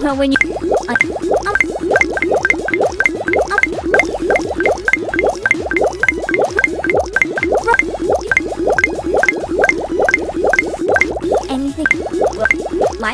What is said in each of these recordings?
Well, when you anything, well, my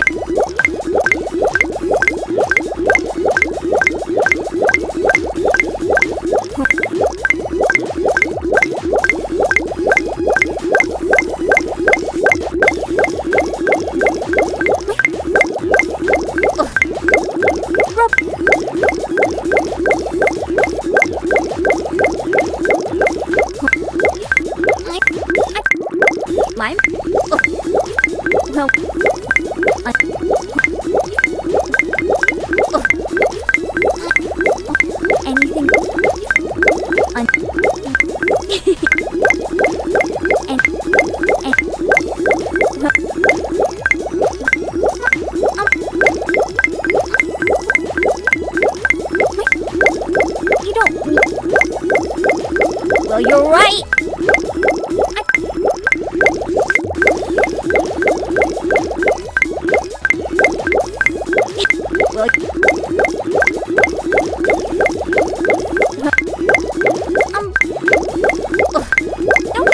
my well, anything you don't. Well, you're right. Well, no.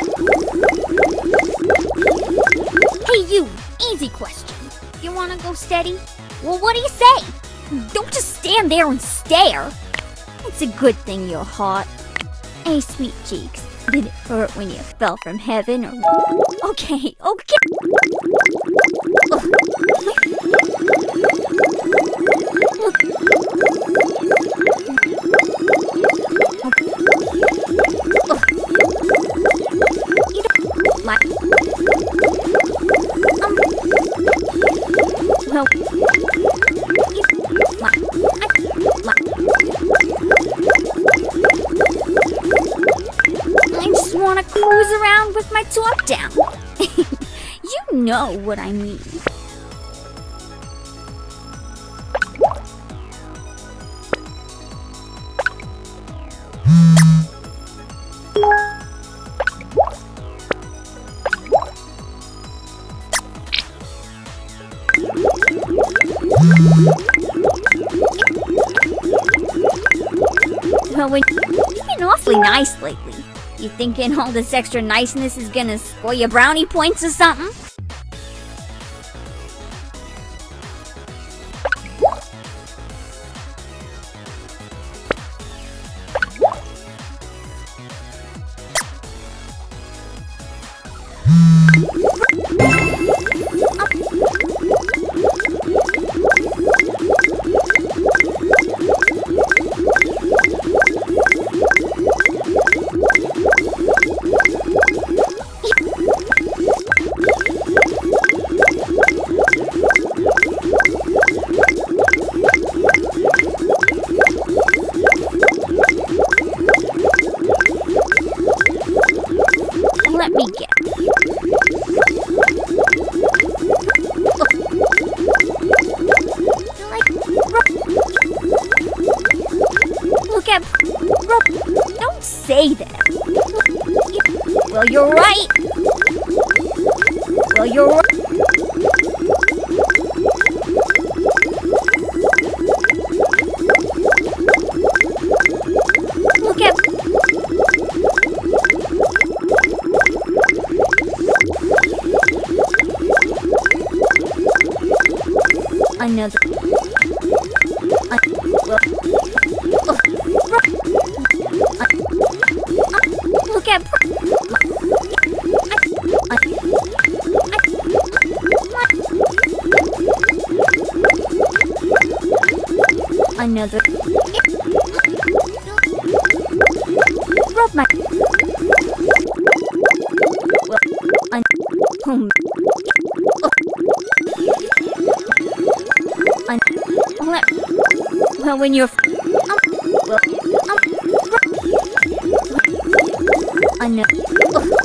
Hey, you! Easy question. You wanna go steady? Well, what do you say? Don't just stand there and stare. It's a good thing you're hot. Hey, sweet cheeks. Did it hurt when you fell from heaven or... Okay. I just want to cruise around with my top down. You know what I mean. Well, you've been awfully nice lately. You thinking all this extra niceness is gonna score you brownie points or something? Let me get. Look at. Don't say that. Well, you're right. Well, you're right. Look at. Another. Look at. Another. Rub my. Well, well, when you're well, I know.